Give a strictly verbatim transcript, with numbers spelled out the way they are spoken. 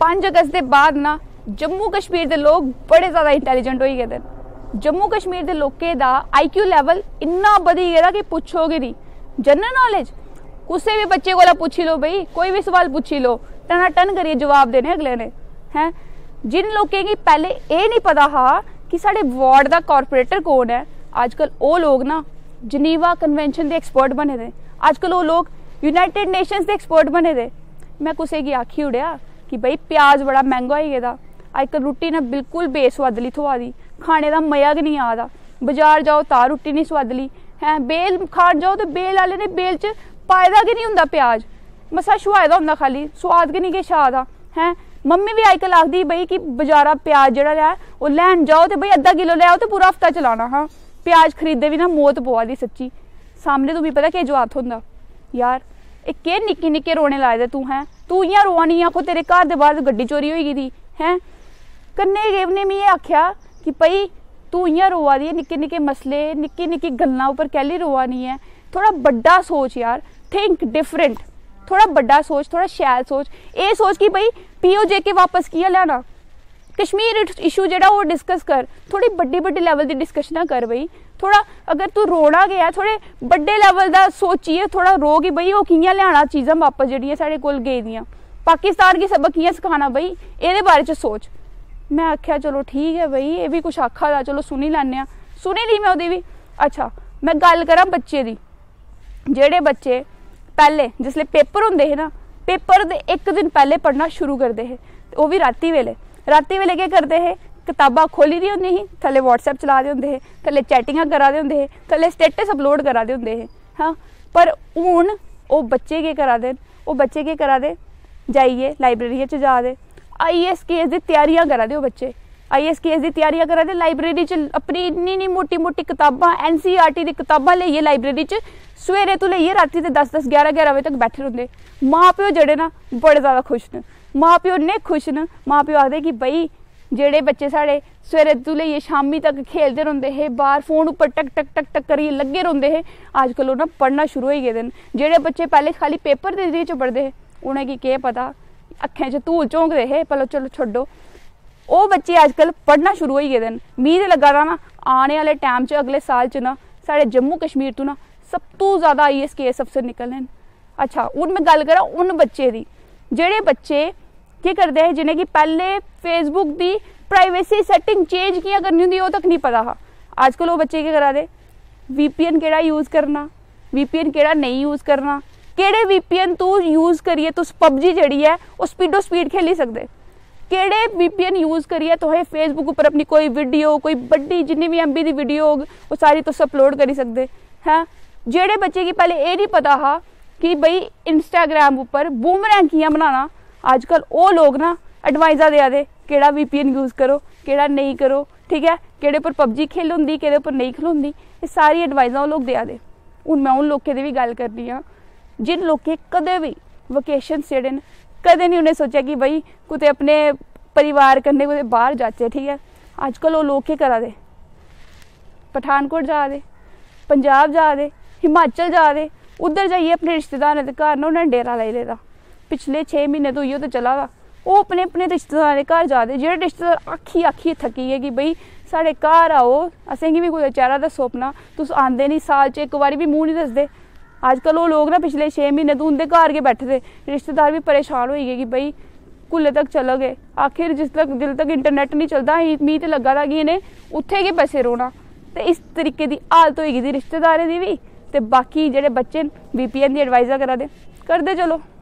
पांच अगस्त के बाद ना जम्मू कश्मीर के लोग बड़े ज़्यादा इंटैलीजेंट हो गए। जम्मू कश्मीर के लोगों का आई क्यू लैवल इन्ना बढ़ी गया कि पुछोगे नहीं। जनरल नॉलेज किसी भी बच्चे को पूछी लो, भाई कोई भी सवाल पूछी लो, टना टन करिए जवाब देने अगले ने हैं। जिन लोगों की पहले ये नहीं पता हा कि साढ़े वार्ड का कॉरपोरेटर कौन है, आजकल वो लोग ना जनीवा कन्वेंशन के एक्सपर्ट बने दे। आजकल वो लोग यूनाइटेड नेशंस के एक्सपर्ट बने दे। मैं किसी की आखी उड़िया कि भाई प्याज बड़ा महंगा हो गया, अजकल रुट्टी ना बिल्कुल बेसवादली थवा दी, खाने का मज़ा गै नहीं आता। बाजार जाओ तां रुट्टी नहीं स्वादली है, बेल खान जाओ तो बेल आले ने बेल च पाए दा गै नहीं हुंदा प्याज, मसा छुआए दा हुंदा, खाली स्वाद गै नहीं किश आदा है। मम्मी भी अजकल आखदी भाई कि बाजारा प्याज जेह्ड़ा है वो लैन जाओ तो भाई अद्धा किलो ले आओ तो पूरा हफ्ता चलाना। हाँ प्याज खरीदे भी ना मौत पवा दी सच्ची। सामने तुम्हें पता केह् जवाब थ्होंदा, यार एह् केह् निक्के निक्के रोने लाए दे तू हैं, तू इ'यां रोआ नी, आखो तेरे घर दे बाहर गड्डी चोरी होई गेदी हैं। कन्नै गै उ'नें मिगी आखेआ कि भाई तू इ'यां रोआ दी है, निक्के निक्के मसले निक्की निक्की गल्लां उप्पर कैह्ली रोआ नी है, थोड़ा बड्डा सोच यार, थिंक डिफरेंट, थोड़ा बड्डा सोच, थोड़ा शैल सोच। ये सोच कि भाई पी ओ जे के वापस किया लैना, कश्मीर इशू जेह्ड़ा वो डिस्कस कर, थोड़ी बड्डी बड्डी लैवल की डिस्कशन कर। भाई थोड़ा अगर तू रोना गया थोड़े बड्डे लैवल का सोचिए, थोड़ा रो कि भाई वो कि'यां लियाना चीज़ां वापस जेह्ड़ियां साढ़े कोल गेदियां, पाकिस्तान गी सबक कि'यां सखाना, भाई एह्दे बारे च सोच। मैं आख्या चलो ठीक है भाई, ये भी कुछ आखा दा, चलो सुनी लैन्ने आं। सुनी ली मैं ओह्दी भी। अच्छा मैं गल करां बच्चे दी, जेह्ड़े बच्चे पहले जिसले पेपर होंदे हे ना, पेपर दे एक दिन पहले पढ़ना शुरू करते हैं, वो भी राती वेले। राती वेले केह् करते हैं, किताबां खोली दी होंदी ही, थल्ले व्हाट्सएप चला दे होंदे हे, थल्ले चैटिंगां करा दे होंदे हे, थल्ले स्टेटस अपलोड करा दे होंदे हे। हाँ पर हून वो बच्चे केह् करा दे, वो बच्चे केह् करा दे, जाइए लाइब्रेरी च जा दे, आई एस के एस दी तैयारियां करा दे। वो बच्चे आई एस के एस दी तैयारियां करा दे, लाइब्रेरी च अपनी इन्नी इन्नी मोटी मोटी किताबां एन सी आर टी दी किताबां लेइयै लाइब्रेरी च सवेरे तो लेइयै राती ते दस दस ग्यारह ग्यारह बजे तक बैठे रौंह्दे। माँ प्यो जेह्ड़े ना बड़े ज़्यादा खुश न, माँ प्यो इन्ने खुश न, माँ प्यो आखदे कि भाई जेह्ड़े बच्चे साढ़े सवेरे तो लेइयै शामी तक खेलदे रौंह्दे हे, बाहर फोन उप्पर टक टक टक टक करियै लग्गे रौंह्दे हे, अजकल ओह् ना पढ़ना शुरू होई गेदे न। जेह्ड़े बच्चे पैह्ले खाली पेपर दे च पढ़दे हे, उ'नेंगी केह् पता, अक्खें च धूल झोंकदे हे, भला चलो छड्डो, ओह् बच्चे अजकल पढ़ना शुरू होई गेदे न। मिगी ते लग्गा दा ना आने आह्ले टाइम च अगले साल च ना साढ़े जम्मू कश्मीर तो ना सब तो ज़्यादा आई एस के एस अफसर निकलने न। अच्छा हून मैं गल करां उन बच्चे दी, जेह्ड़े बच्चे केह् करदे हे, जिनें कि पैह्ले फेसबुक दी प्राइवेसी सैटिंग चेंज कि'यां करनी होंदी ओह् तक नहीं पता हा। अजकल ओह् बच्चे केह् करा दे, वी पी एन केह्ड़ा यूज़ करना, वी पी एन केह्ड़ा नेईं यूज़ करना, केह्ड़े वी पी एन तू यूज़ करियै तुस पबजी जेह्ड़ी है ओह् स्पीडो स्पीड खेली सकदे, केह्ड़े वी पी एन यूज़ करियै तुसें फेसबुक उप्पर अपनी कोई वीडियो, कोई बड्डी जिन्नी भी एम बी दी वीडियो होग ओह् सारी तुस अपलोड करी सकदे हैं। जेह्ड़े बच्चे गी पैह्ले एह् नहीं पता हा कि भाई इंस्टाग्राम उप्पर बूमरैंग कि'यां बनाना, अजकल ओह् लोग ना एडवाइज़ा देआ दे केह्ड़ा वी पी एन यूज़ करो केह्ड़ा नेईं करो, ठीक है, केह्ड़े उप्पर पबजी खेलोंदी केह्ड़े उप्पर नेईं खलोंदी, एह् सारी एडवाइज़ां ओह् लोग देआ दे। हून मैं उन लोकें दी भी गल करनी आं जिन लोकें कदें भी वकेशन जेह्ड़े न कदें नहीं उ'नें सोचेआ कि भाई कुतै अपने परिवार कन्नै कुतै बाहर जाचै, ठीक है। अजकल ओह् लोग केह् करा दे, पठानकोट जा दे, पंजाब जा दे, हिमाचल जा दे, उद्धर जाइयै अपने रिश्तेदारें दे घर ना उ'नें डेरा लाई लेदा। पिछले छे महीने तो इ'यो ते चला दा, ओह् अपने अपने रिश्तेदारें दे घर जा दे, जेह्ड़े रिश्तेदार आखी आखियै थक्की गे कि भाई साढ़े घर आओ, असेंगी बी कुतै चेहरा दस्सो अपना, तुस आंदे नहीं, साल च इक बारी बी मूंह नहीं दसदे। अजकल ओह् लोग ना पिछले छे महीने तो उं'दे घर गै बैठे दे, रिश्तेदार भी परेशान होई गे कि भाई कुल्ले तक चलोगे, आखिर जिस तक जिल्ले तक इंटरनेट नहीं चलदा मिगी ते लग्गा दा कि इ'नें उत्थे गै बसे रौह्ना। ते इस तरीके दी हालत होई गेदी रिश्तेदारें दी भी, ते बाकी जेह्ड़े बच्चे न वी पी एन दी एडवाइज़ा करा दे, करदे चलो।